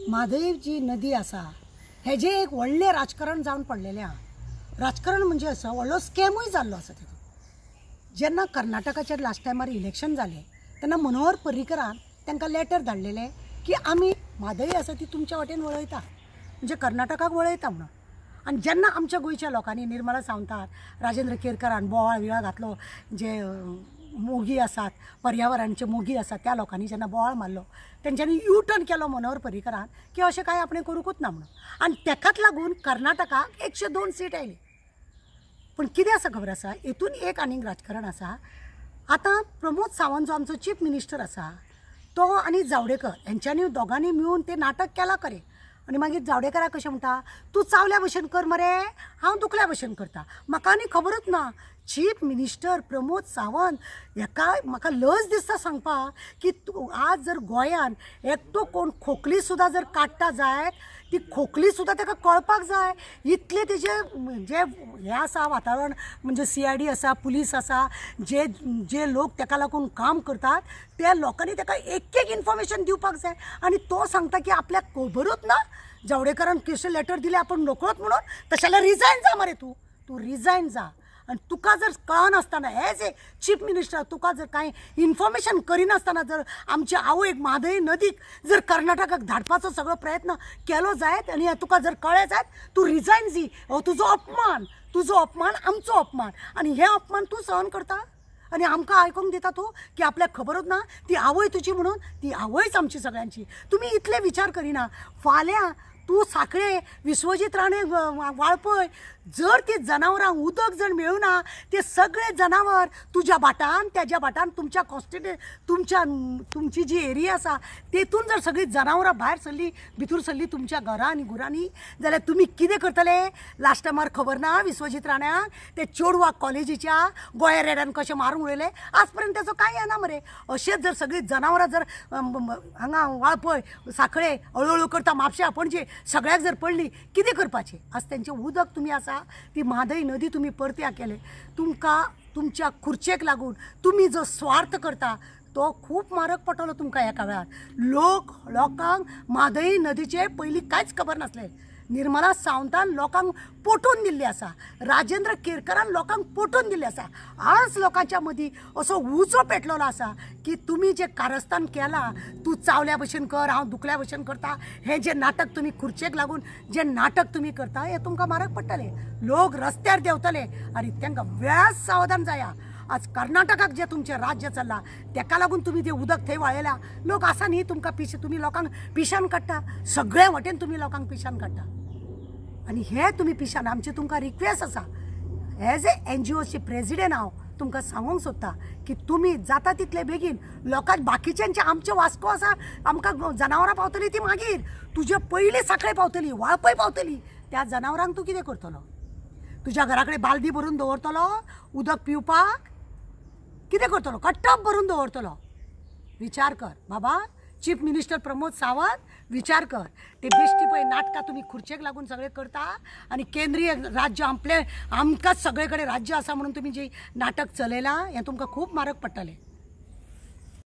म्हादय जी नदी आसा हेजे एक व्हडलें राजकारण जावन पडलेलें आहा। राजकारण म्हणजे असं व्हडलो स्कॅमूय जाल्लो आसा तितून। जेन्ना कर्नाटकाचेर लास्ट टायमार इलेक्शन जालें तेन्ना मनोहर पर्रीकरान तांकां लेटर धाडलेलें की आमी म्हादय आसा ती तुमच्या वाटेन वळयता, म्हणजे कर्नाटकाक वळयता म्हणून। आनी जेन्ना आमच्या गोंयच्या लोकांनी निर्मला सावंतान, राजेंद्र केरकरान बोवाळ बिवाळ घातलो, जे मोगी आसात पर्यावरणाचे मोगी आसात त्या लोकांनी जेन्ना बोवाळ मारलो, तेंच्यांनी यू टर्न केलो मनोहर पर्रीकरान की अशें कांय आपणें करूंकूच ना म्हणून। आनी तेकाच लागून कर्नाटकाक 102 सीट आयली। पण कितें आसा खबर आसा, हेतून एक आनीक राजकारण आसा। आतां प्रमोद सावंत जो आमचो चीफ मिनिस्टर आसा तो आनी जावडेकर हेंच्यांनी दोगांनी मेळून तें नाटक केलां खरें। आनी मागीर जावडेकराक कशें म्हणटा, तूं चावल्या भशेन कर मरे, हांव दुखल्या भशेन करता। म्हाका आनी खबरूच ना चीफ मिनिस्टर प्रमोद सावंत हेका म्हाका लज दिसता सांगपाक की तूं आज जर गोंयान एकटो कोण खोकली सुद्दां जर काडटा जायत ती खोकली सुद्दां ताका कळपाक जाय। इतले तेजे जे हे आसा वातावरण, म्हणजे CID आसा, पुलीस आसा, जे लोक ताका लागून काम करतात त्या लोकांनी ताका एक इन्फॉर्मेशन दिवपाक जाय। आनी तो सांगता की आपल्याक खबरूच ना। जावडेकरान कशें लेटर दिलें आपण नोकळोच म्हणून, तशें जाल्यार रिजायन जा मरे, तूं रिजायन जा। आनी तुका जर कळनासतना एज ए चीफ मिनिस्टर तुका जर कांय इन्फॉर्मेशन करिनासतना जर आमच्या आवयक म्हादय नदीक जर कर्नाटकाक धाडपाचो सगळो प्रयत्न केलो जायत आनी तुका जर कळ्ळें जायत तूं रिजायन दी। हो तुजो अपमान आमचो अपमान, आनी हे अपमान तूं सहन करता आनी आमकां आयकूंक दिता तूं की आपल्याक खबरूच ना ती आवय तुजी म्हणून। ती आवयच आमची सगळ्यांची। तुमी इतले विचार करिना। फाल्यां तूं सांखळे विश्वजीत राणे वाळपय जर ती जनावरांक उदक जर मेळुना ते सगळे जनावर तुज्या बाटान तेज्या बाटान तुमच्या तुमची जी एरिया आसा तेतून जर सगळी जनावरां भायर सरली भितर सरली तुमच्या घरांनी गुरांनी जाल्यार तुमी कितें करतले? लास्ट टायमार खबर ना विश्वजीत राण्याक ते चेडवाक कॉलेजीच्या गोंया रेड्यान कशें मारून उडयले, आज पर्यंत तेजो कांय येना मरे। अशेंच जर सगळी जनावरां जर हांगा वाळपय सांखळे हळूहळू करता म्हापश्यां पणजे सगळ्याक जर पडली कितें करपाचें? आज तेंचें उदक तुमी आसा ती म्हादय नदी तुमी परत्या केले। तुमकां तुमच्या खुर्चेक लागून तुमी जो स्वार्थ करता तो खूब म्हारग पडटलो तुमकां एका वेळार। लोकांक म्हादय नदीचे पयलीं कांयच खबर नासलें। निर्मला सावंतान लोकांक पोटून दिल्ली आसा, राजेंद्र केरकरान लोकांक पोटून दिल्ली आसा। आज लोकांच्या मदीं असो उजो पेटलेलो आसा की तुमी जे कारस्थान केलां, तूं चावल्या भशेन कर, हांव दुखल्या भशेन करता, हें जे नाटक तुमी खुर्चेक लागून जे नाटक तुमी करता हें तुमकां म्हारग पडटलें। लोक रस्त्यार देंवतले आनी तांकां वेळार सावधान जाया। आज कर्नाटकाक जे तुमचें राज्य चल्लां तेका लागून तुमी तें उदक थंय वाळयलां। लोक आसा न्ही तुमकां तुमी लोकांक पिशान काडटा, सगळे वटेन तुमी लोकांक पिशान काडटा। आनी हे तुमी पिशान आमची तुमकां रिक्वेस्ट आसा एज ए NGOची प्रेसिडेंट हांव तुमकां सांगूंक सोदता की तुमी जाता तितले बेगीन लोकांक बाकीच्यांचे आमचे वास्को आसा आमकां जनावरां पावतली ती मागीर, तुजे पयलीं सांखळे पावतली, वाळपय पावतली। त्या जनावरांक तूं कितें करतलो? तुज्या घरा कडेन बालदी भरून दवरतलो उदक पिवपाक? कितें करतलो? का टब भरून दवरतलो? विचार कर बाबा। चीफ मिनिस्टर प्रमोद सावंत विचार कर। ते बेश्टी पळय नाटकां तुमी खुर्चेक लागून सगळे करता आनी केंद्रीय राज्य आमकांच सगळे कडेन राज्य आसा म्हणून तुमी जी नाटक चलयलां हें तुमकां खूब म्हारग पडटलें।